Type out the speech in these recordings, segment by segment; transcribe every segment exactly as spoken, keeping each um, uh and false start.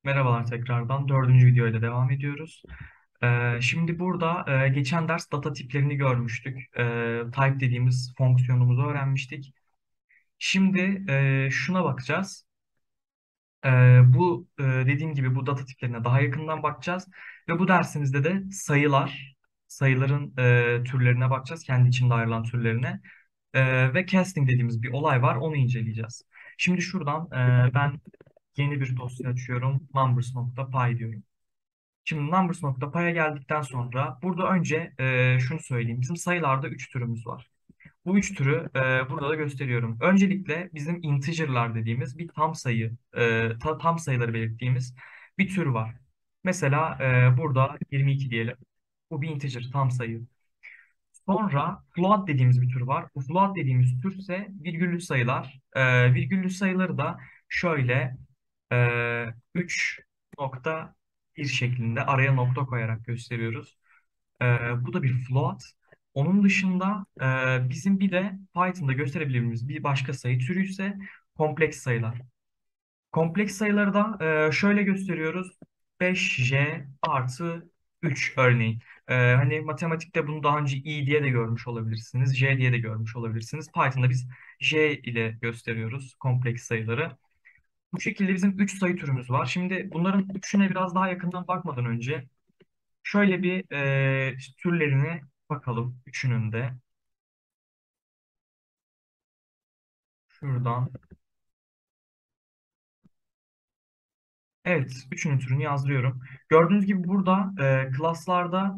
Merhabalar tekrardan. Dördüncü videoyla devam ediyoruz. Ee, şimdi burada e, geçen ders data tiplerini görmüştük. Ee, type dediğimiz fonksiyonumuzu öğrenmiştik. Şimdi e, şuna bakacağız. Ee, bu e, dediğim gibi bu data tiplerine daha yakından bakacağız. Ve bu dersimizde de sayılar, sayıların e, türlerine bakacağız. Kendi içinde ayrılan türlerine. Ee, ve casting dediğimiz bir olay var. Onu inceleyeceğiz. Şimdi şuradan e, ben yeni bir dosya açıyorum. numbers.py diyorum. Şimdi numbers.py'a geldikten sonra burada önce e, şunu söyleyeyim. Bizim sayılarda üç türümüz var. Bu üç türü e, burada da gösteriyorum. Öncelikle bizim integer'lar dediğimiz bir tam sayı, e, ta- tam sayıları belirttiğimiz bir tür var. Mesela e, burada yirmi iki diyelim. Bu bir integer, tam sayı. Sonra float dediğimiz bir tür var. Bu float dediğimiz tür ise virgüllü sayılar. E, virgüllü sayıları da şöyle e, üç nokta bir şeklinde araya nokta koyarak gösteriyoruz. E, Bu da bir float. Onun dışında e, bizim bir de Python'da gösterebildiğimiz bir başka sayı türü ise kompleks sayılar. Kompleks sayıları da e, şöyle gösteriyoruz. beş j artı üç örneğin. E, hani matematikte bunu daha önce i diye de görmüş olabilirsiniz. J diye de görmüş olabilirsiniz. Python'da biz j ile gösteriyoruz kompleks sayıları. Bu şekilde bizim üç sayı türümüz var. Şimdi bunların üçüne biraz daha yakından bakmadan önce şöyle bir e, işte türlerine bakalım. Üçünün de. Şuradan. Evet, üçünün türünü yazdırıyorum. Gördüğünüz gibi burada e, klaslarda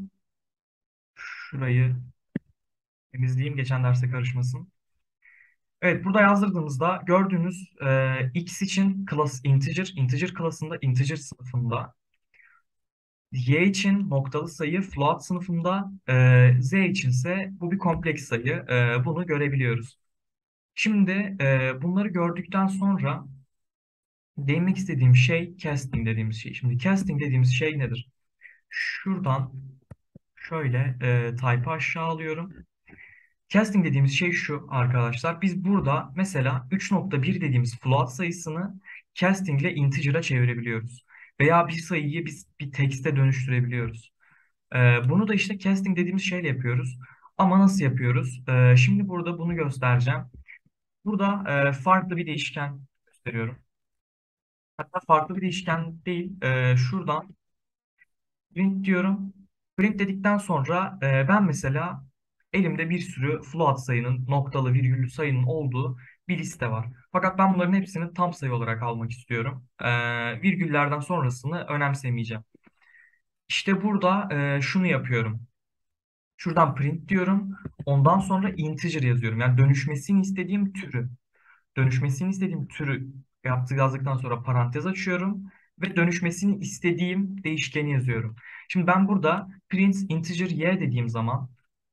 şurayı temizleyeyim geçen derste karışmasın. Evet, burada yazdırdığımızda gördüğünüz e, x için class integer, integer klasında, integer sınıfında, y için noktalı sayı float sınıfında, e, z içinse bu bir kompleks sayı. E, bunu görebiliyoruz. Şimdi e, bunları gördükten sonra değinmek istediğim şey casting dediğimiz şey. Şimdi casting dediğimiz şey nedir? Şuradan şöyle e, type'ı aşağı alıyorum. Casting dediğimiz şey şu arkadaşlar. Biz burada mesela üç nokta bir dediğimiz float sayısını casting ile integer'a çevirebiliyoruz. Veya bir sayıyı biz bir text'e dönüştürebiliyoruz. E, bunu da işte casting dediğimiz şeyle yapıyoruz. Ama nasıl yapıyoruz? E, şimdi burada bunu göstereceğim. Burada e, farklı bir değişken gösteriyorum. Hatta farklı bir değişken değil. E, şuradan print diyorum. Print dedikten sonra e, ben mesela elimde bir sürü float sayının, noktalı virgüllü sayının olduğu bir liste var. Fakat ben bunların hepsini tam sayı olarak almak istiyorum. E, virgüllerden sonrasını önemsemeyeceğim. İşte burada e, şunu yapıyorum. Şuradan print diyorum. Ondan sonra integer yazıyorum. Yani dönüşmesini istediğim türü. Dönüşmesini istediğim türü yaptığı yazdıktan sonra parantez açıyorum ve dönüşmesini istediğim değişkeni yazıyorum. Şimdi ben burada print integer y dediğim zaman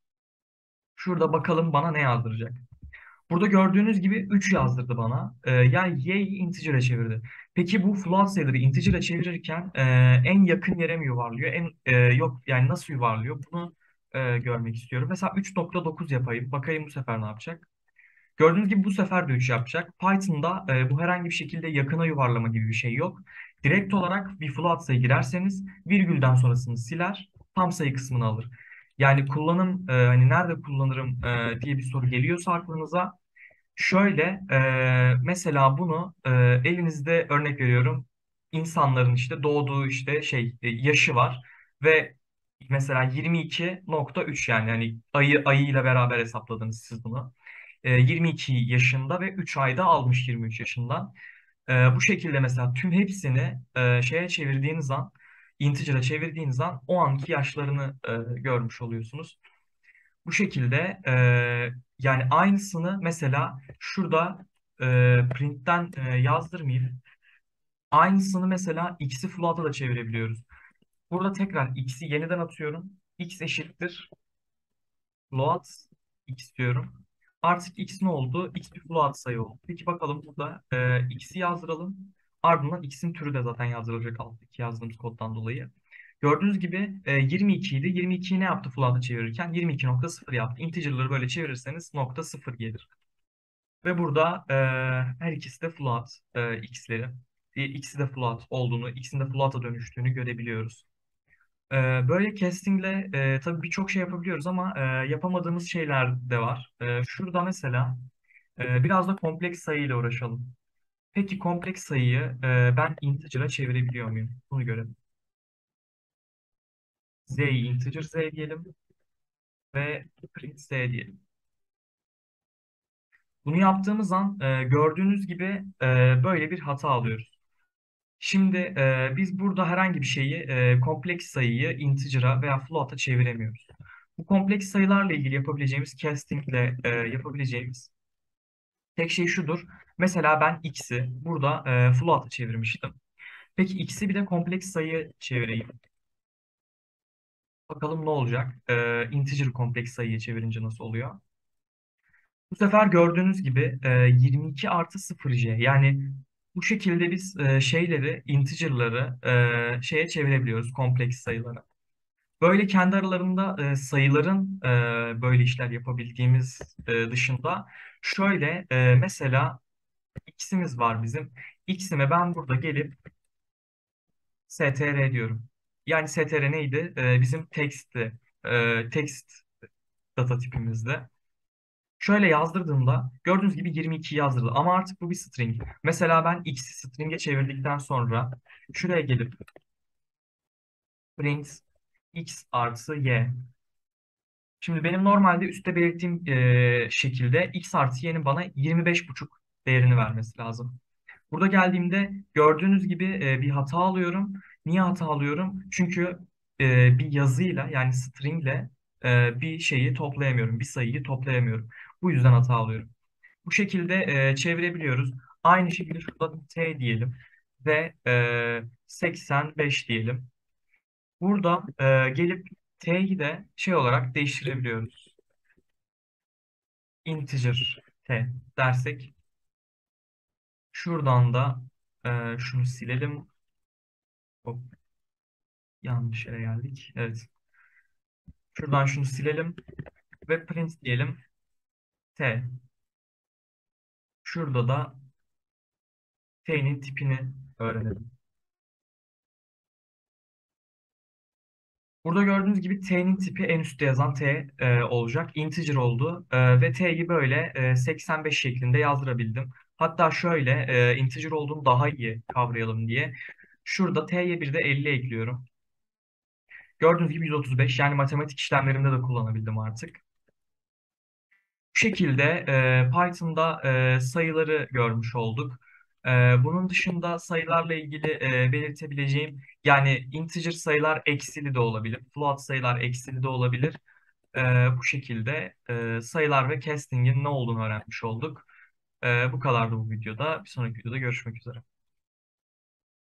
şurada bakalım bana ne yazdıracak. Burada gördüğünüz gibi üç yazdırdı bana. Ee, yani y'yi integer'e çevirdi. Peki bu float sayıları integer'e çevirirken e, en yakın yere mi yuvarlıyor? En e, yok yani nasıl yuvarlıyor? Bunu e, görmek istiyorum. Mesela üç nokta dokuz yapayım. Bakayım bu sefer ne yapacak? Gördüğünüz gibi bu sefer de üç yapacak. Python'da e, bu herhangi bir şekilde yakına yuvarlama gibi bir şey yok. Direkt olarak bir float sayı girerseniz virgülden sonrasını siler, tam sayı kısmını alır. Yani kullanım e, hani nerede kullanırım e, diye bir soru geliyorsa aklınıza şöyle e, mesela bunu e, elinizde örnek veriyorum insanların işte doğduğu işte şey e, yaşı var ve mesela yirmi iki nokta üç yani hani ayı ayıyla beraber hesapladınız siz bunu. E, yirmi iki yaşında ve üç ayda almış yirmi üç yaşından. E, bu şekilde mesela tüm hepsini e, şeye çevirdiğiniz an, integer'a çevirdiğiniz an o anki yaşlarını e, görmüş oluyorsunuz. Bu şekilde e, yani aynısını mesela şurada e, printten e, yazdırmayayım. Aynısını mesela x'i float'a da çevirebiliyoruz. Burada tekrar x'i yeniden atıyorum. X eşittir float x diyorum. Artık x ne oldu? X bir float sayı oldu. Peki bakalım burada e, x'i yazdıralım. Ardından x'in türü de zaten yazdırılacak alttaki yazdığımız koddan dolayı. Gördüğünüz gibi e, yirmi iki idi. yirmi ikiyi ne yaptı float'a çevirirken? yirmi iki nokta sıfır yaptı. Integer'ları böyle çevirirseniz nokta sıfır gelir. Ve burada e, her ikisi de float e, x'leri. e, ikisi de float olduğunu, ikisinin de float'a dönüştüğünü görebiliyoruz. Ee, Böyle castingle e, tabii birçok şey yapabiliyoruz ama e, yapamadığımız şeyler de var. E, şurada mesela e, biraz da kompleks sayıyla uğraşalım. Peki kompleks sayıyı e, ben integer'a çevirebiliyor muyum? Bunu görelim. Z'yi integer z diyelim ve print z diyelim. Bunu yaptığımız an e, gördüğünüz gibi e, böyle bir hata alıyoruz. Şimdi e, biz burada herhangi bir şeyi e, kompleks sayıyı integer'a veya float'a çeviremiyoruz. Bu kompleks sayılarla ilgili yapabileceğimiz castingle e, yapabileceğimiz tek şey şudur. Mesela ben x'i burada e, float'a çevirmiştim. Peki x'i bir de kompleks sayı çevireyim. Bakalım ne olacak? E, integer kompleks sayıyı çevirince nasıl oluyor? Bu sefer gördüğünüz gibi e, yirmi iki artı sıfır j. Yani bu şekilde biz e, şeyleri, integer'ları e, şeye çevirebiliyoruz, kompleks sayılara. Böyle kendi aralarında e, sayıların e, böyle işler yapabildiğimiz e, dışında şöyle e, mesela x'imiz var bizim. X'ime ben burada gelip str diyorum. Yani str neydi? E, bizim text'ti. E, text data tipimizde. Şöyle yazdırdığımda gördüğünüz gibi yirmi iki yazdırdı. Ama artık bu bir string. Mesela ben x'i string'e çevirdikten sonra şuraya gelip print x artı y. Şimdi benim normalde üstte belirttiğim e, şekilde x artı y'nin bana yirmi beş buçuk değerini vermesi lazım. Burada geldiğimde gördüğünüz gibi e, bir hata alıyorum. Niye hata alıyorum? Çünkü e, bir yazıyla yani stringle e, bir şeyi toplayamıyorum. Bir sayıyı toplayamıyorum. Bu yüzden hata alıyorum. Bu şekilde e, çevirebiliyoruz. Aynı şekilde şurada t diyelim ve e, seksen beş diyelim. Burada e, gelip t'yi de şey olarak değiştirebiliyoruz. Integer t dersek şuradan da e, şunu silelim. Hop, yanlış yere geldik. Evet. Şuradan şunu silelim ve print diyelim t. Şurada da t'nin tipini öğrenelim. Burada gördüğünüz gibi t'nin tipi en üstte yazan t e, olacak. Integer oldu E, ve t'yi böyle e, seksen beş şeklinde yazdırabildim. Hatta şöyle e, integer olduğunu daha iyi kavrayalım diye. Şurada t'ye bir de elli ekliyorum. Gördüğünüz gibi yüz otuz beş, yani matematik işlemlerimde de kullanabildim artık. Bu şekilde e, Python'da e, sayıları görmüş olduk. E, bunun dışında sayılarla ilgili e, belirtebileceğim, yani integer sayılar eksili de olabilir, float sayılar eksili de olabilir. E, Bu şekilde e, sayılar ve casting'in ne olduğunu öğrenmiş olduk. E, bu kadardı bu videoda. Bir sonraki videoda görüşmek üzere.